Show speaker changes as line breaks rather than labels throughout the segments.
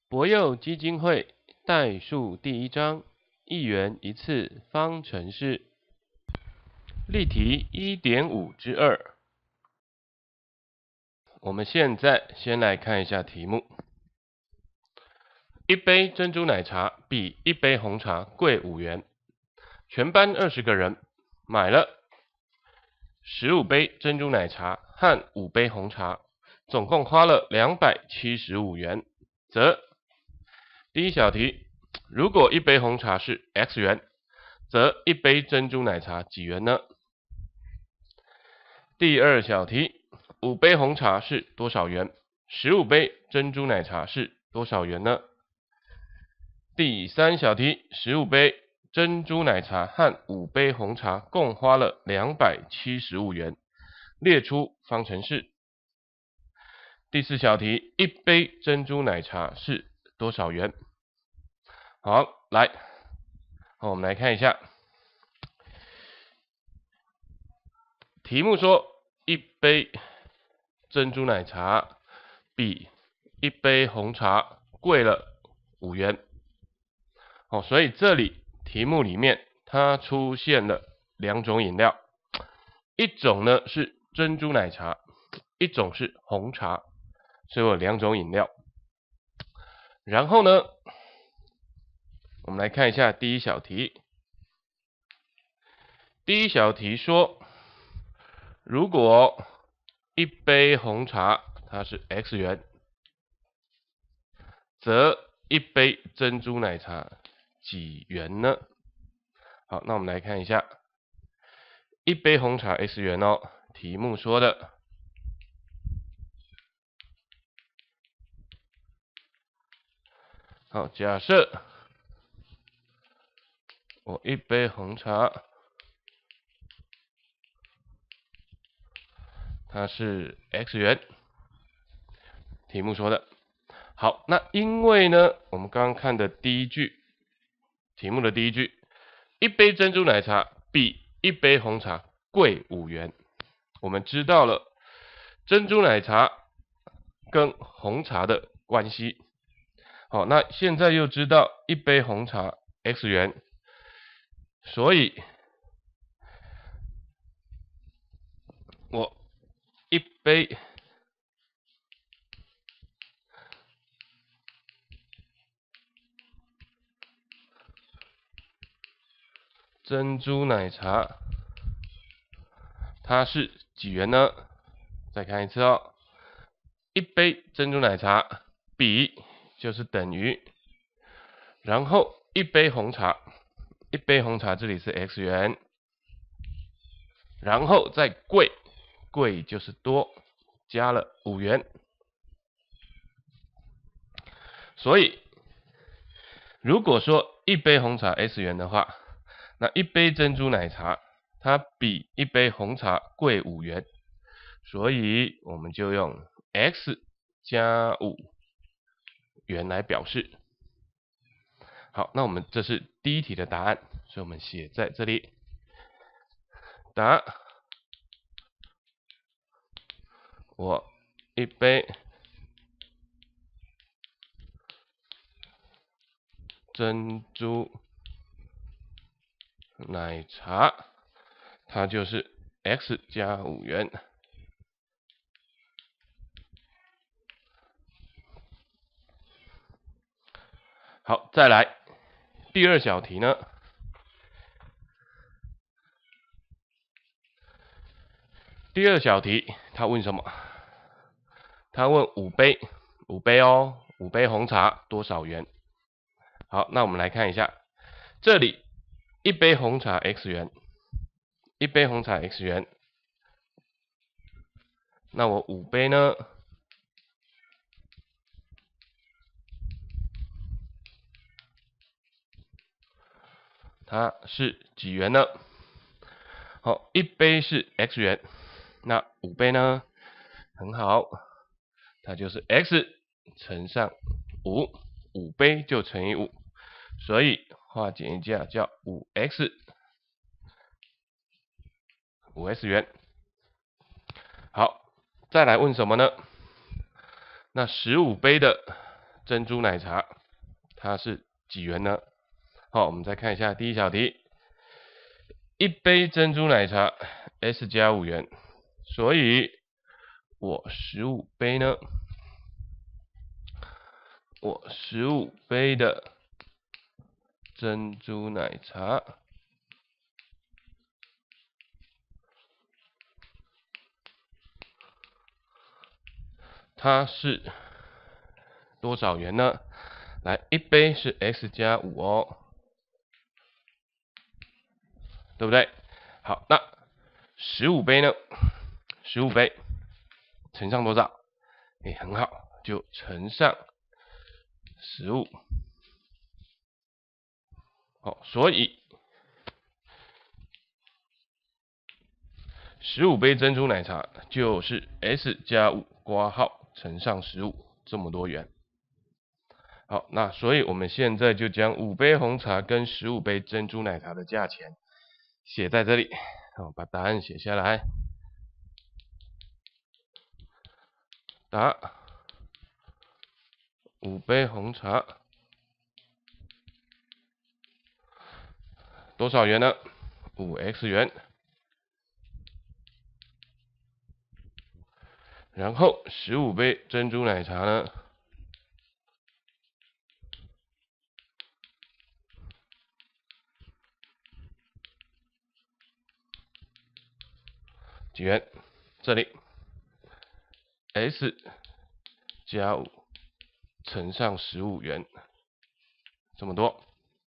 博幼基金会代数第一章1元1次方程式。例题 1.5 之2。我们现在先来看一下题目。一杯珍珠奶茶比一杯红茶贵5元。全班20个人买了15杯珍珠奶茶和5杯红茶，总共花了275元。则第一小题，如果一杯红茶是 X 元，则一杯珍珠奶茶几元呢？第二小题，5杯红茶是多少元？15杯珍珠奶茶是多少元呢？第三小题，15杯珍珠奶茶和5杯红茶共花了275元，列出方程式。第四小题，一杯珍珠奶茶是多少元？好，我们来看一下。题目说一杯珍珠奶茶比一杯红茶贵了5元。所以这里题目里面它出现了2种饮料，一种呢是珍珠奶茶，一种是红茶，所以有2种饮料。然后呢，我们来看一下第一小题。第一小题说，如果一杯红茶它是 X 元，则一杯珍珠奶茶几元呢？好，那我们来看一下，一杯红茶 X 元哦，题目说的。好，假设我一杯红茶它是 X 元，题目说的。好，那因为呢，我们刚刚看的第一句，题目的第一句，一杯珍珠奶茶比一杯红茶贵5元。我们知道了珍珠奶茶跟红茶的关系。好，那现在又知道一杯红茶 X 元，所以我一杯珍珠奶茶它是几元呢？再看一次哦，一杯珍珠奶茶比就是等于，然后一杯红茶，一杯红茶这里是 X 元，然后再贵，贵就是多，加了5元。所以如果说一杯红茶 S 元的话，那一杯珍珠奶茶它比一杯红茶贵5元，所以我们就用 X 加5元来表示。好，那我们这是第一题的答案，所以我们写在这里。答：我一杯珍珠奶茶，它就是 X 加5元。好，再来第二小题呢？第二小题他问什么？他问5杯哦，5杯红茶多少元？好，那我们来看一下，这里一杯红茶 X 元，一杯红茶 X 元，那我5杯呢？它是几元呢？好，一杯是 X 元，那5杯呢？很好，它就是 X 乘上5，5杯就乘以5，所以化简易价叫5x元。好，再来问什么呢？那15杯的珍珠奶茶它是几元呢？好，我们再看一下第一小题，一杯珍珠奶茶 S 加5元，所以我15杯呢，我15杯的珍珠奶茶它是多少元呢？来，一杯是 x 加5哦，对不对？好，那15杯呢？15杯乘上多少？很好，就乘上15。好，所以15杯珍珠奶茶就是 S 加5括号乘上15，这么多元。好，那所以我们现在就将5杯红茶跟15杯珍珠奶茶的价钱写在这里。好，把答案写下来。答5杯红茶多少元呢？5x 元。然后15杯珍珠奶茶呢？几元？这里 S 加5乘上15元，这么多。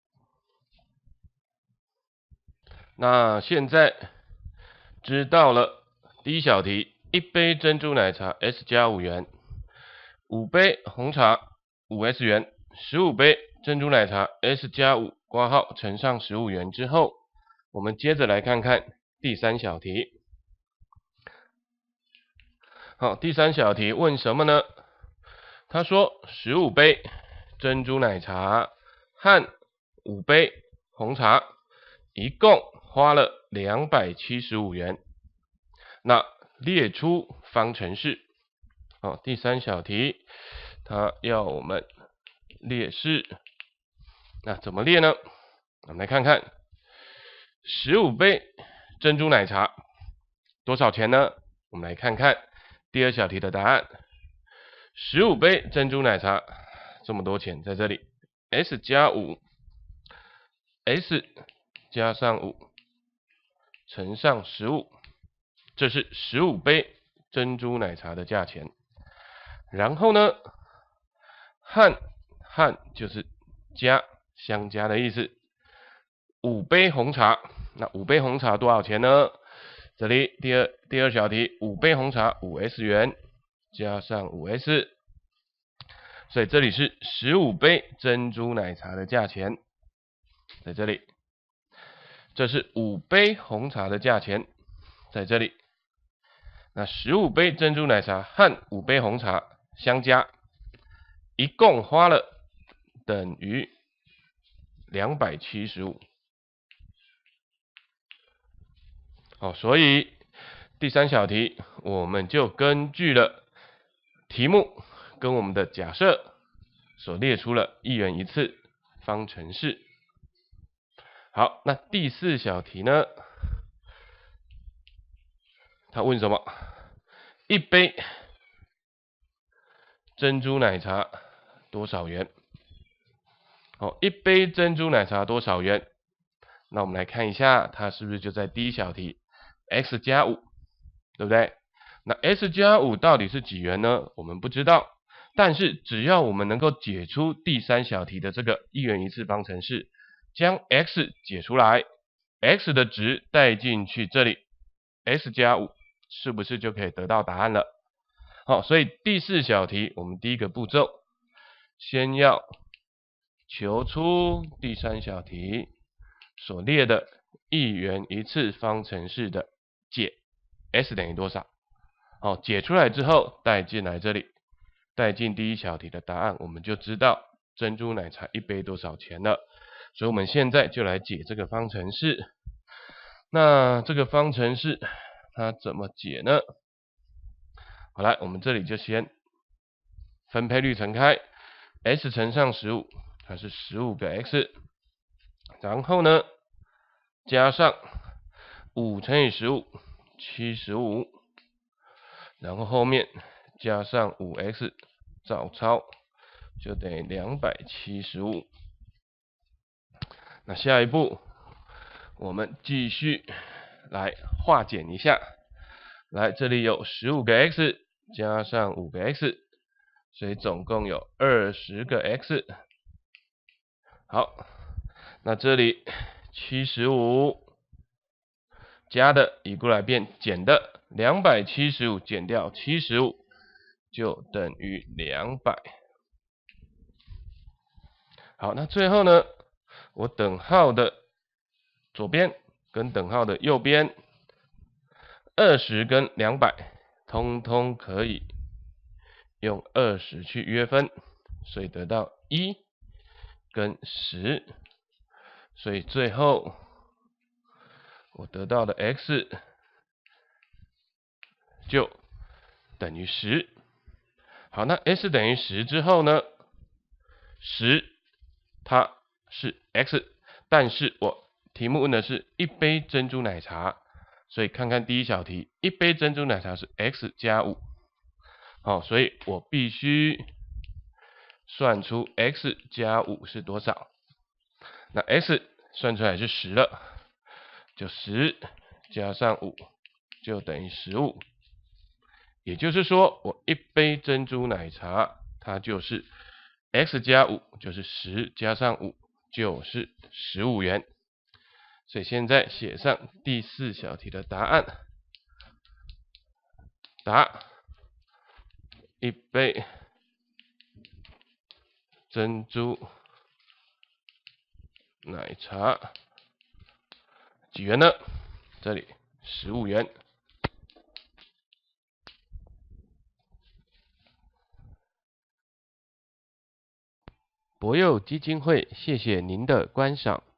那现在知道了第一小题，一杯珍珠奶茶 S 加5元，5杯红茶5S 元，15杯珍珠奶茶 S 加5括号乘上15元之后，我们接着来看看第三小题。好，第三小题问什么呢？他说15杯珍珠奶茶和5杯红茶一共花了275元。那列出方程式。好，第三小题他要我们列式。那怎么列呢？我们来看看15杯珍珠奶茶多少钱呢？我们来看看第二小题的答案。15杯珍珠奶茶这么多钱在这里 ，S 加5 ，S 加上5乘上15，这是15杯珍珠奶茶的价钱。然后呢，和就是加相加的意思。5杯红茶，那5杯红茶多少钱呢？这里第二小题，5杯红茶5S 元加上5S，所以这里是15杯珍珠奶茶的价钱，在这里。这是5杯红茶的价钱，在这里。那15杯珍珠奶茶和5杯红茶相加，一共花了等于275。好，所以第三小题我们就根据了题目跟我们的假设所列出了1元一次方程式。好，那第四小题呢？他问什么？一杯珍珠奶茶多少元？好，一杯珍珠奶茶多少元？那我们来看一下，它是不是就在第一小题 x 加5，对不对？那 x 加5到底是几元呢？我们不知道，但是只要我们能够解出第三小题的这个1元一次方程式，将 x 解出来 ，x 的值带进去这里 ，x 加5是不是就可以得到答案了？好，所以第四小题我们第一个步骤，先要求出第三小题所列的1元一次方程式的解 s 等于多少？好，解出来之后带进来这里，带进第一小题的答案，我们就知道珍珠奶茶1杯多少钱了。所以我们现在就来解这个方程式。那这个方程式它怎么解呢？好来，我们这里就先分配率乘开， ，s 乘上15，它是15个 x， 然后呢加上5乘以15， 75，然后后面加上5x 照抄，就等于275。那下一步我们继续来化简一下，来这里有15个 x 加上5个 x， 所以总共有20个 x。好，那这里75加的移过来变减的，275减掉75就等于200。好，那最后呢，我等号的左边跟等号的右边，20跟200通通可以用20去约分，所以得到1跟10，所以最后我得到的 x 就等于10。好，那 s 等于10之后呢，10它是 x， 但是我题目问的是一杯珍珠奶茶，所以看看第一小题，一杯珍珠奶茶是 x 加5，好，所以我必须算出 x 加5是多少。那 x 算出来是10了，就10加上5就等于15。也就是说，我一杯珍珠奶茶，它就是 x 加5，就是10加上5，就是15元。所以现在写上第4小题的答案，答一杯珍珠奶茶几元呢？这里15元。博幼基金会，谢谢您的观赏。